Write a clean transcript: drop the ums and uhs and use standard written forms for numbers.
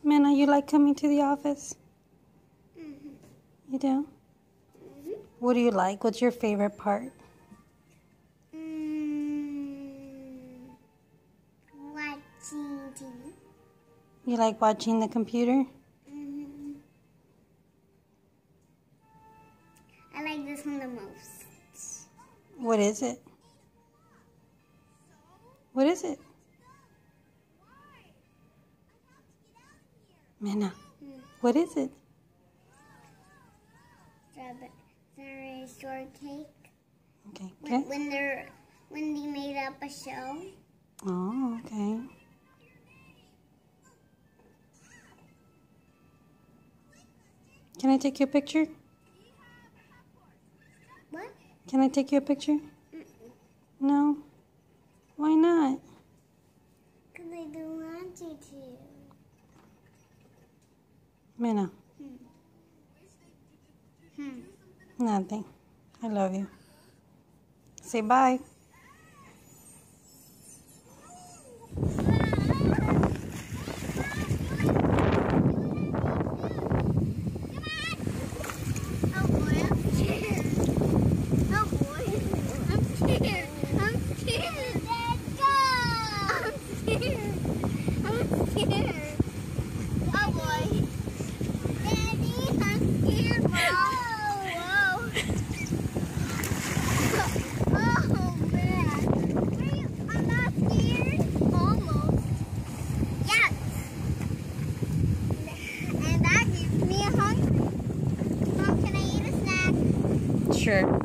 Minna, you like coming to the office? Mm-hmm. You do? Mm-hmm. What do you like? What's your favorite part? Watching TV. You like watching the computer? Mm-hmm. I like this one the most. What is it? What is it? Minna, what is it? Strawberry shortcake. Okay, good. When they made up a show. Oh, okay. Can I take your picture? What? Can I take your picture? Mm-mm. No? Why not? Because I don't want you to. Minna. Nothing. I love you. Say bye. Oh boy, I'm scared. Oh boy, I'm scared. I'm scared. Let's go. I'm scared. I'm scared. Oh boy. Daddy, I'm scared, Mom. Whoa. Oh man. I'm not scared. Almost. Yes. And that gives me a hunger. Mom, can I eat a snack? Sure.